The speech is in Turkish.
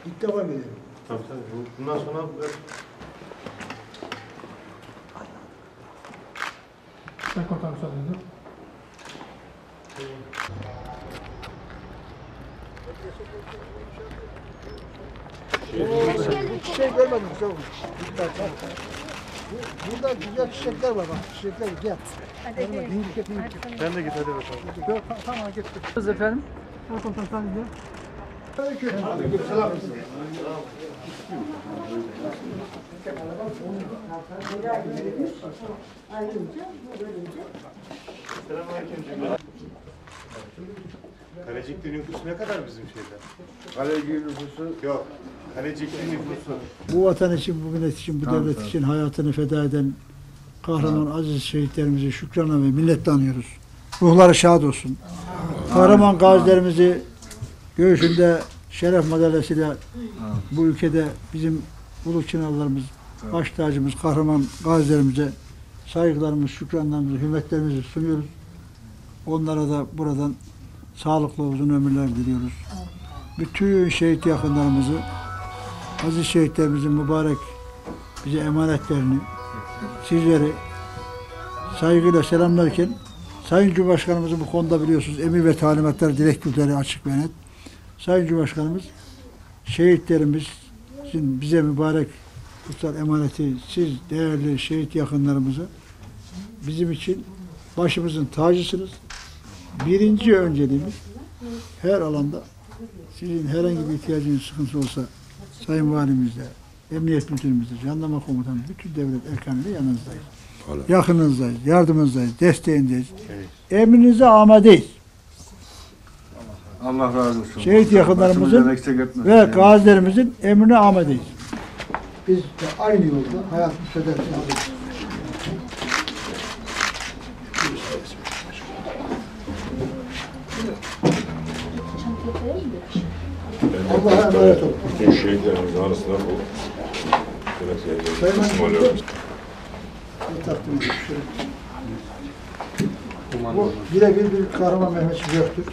İlk defa geliyorum. Tabii. Bundan sonra Ben komutanım müsaadenizle. Çiçek görmedim sağ olun. Burada güzel çiçekler var bak. Çiçekler güzel. sen de git hadi bakalım. Tamam gittim. Siz efendim. Ben komutanım müsaadenizle. Selam. Kalecikli nüfusu ne kadar bizim şeyde? Kaleci nüfusu Yok. Kalecikli nüfusu. Bu vatan için, bu millet için, bu devlet için hayatını feda eden kahraman aziz şehitlerimizi şükranla ve minnetle anıyoruz. Ruhları şad olsun. Kahraman gazilerimizi göğsünde şeref madalyasıyla bu ülkede bizim ulu çınarlarımız, baş tacımız, kahraman gazilerimize saygılarımızı, şükranlarımızı, hürmetlerimizi sunuyoruz. Onlara da buradan sağlıklı uzun ömürler diliyoruz. Bütün şehit yakınlarımızı, aziz şehitlerimizin mübarek bize emanetlerini, sizleri saygıyla selamlarken, Sayın Cumhurbaşkanımızın bu konuda biliyorsunuz emir ve talimatları, direktifleri açık ve net. Sayın Cumhurbaşkanımız şehitlerimizin bize mübarek kutsal emaneti, siz değerli şehit yakınlarımızı bizim için başımızın tacısınız. Birinci önceliğimiz her alanda sizin herhangi bir ihtiyacınız, sıkıntı olsa Sayın Valimizle, Emniyet Müdürümüzle, Jandarma Komutanı, bütün devlet erkanıyla yanınızdayız. Yakınınızdayız, yardımınızdayız, desteğindeyiz. Evet. Emrinize amadeyiz. Allah razı olsun. Şehit yakınlarımızın ve gazilerimizin emrine amadeyiz. Biz de aynı yolda hayat müfeddesini alıyoruz. Allah'a emanet olun. Bütün şehitlerimizin arasında bu teslim oluyoruz. Takdim ediyorum. Bu birebir bir kahraman Mehmet Göktürk.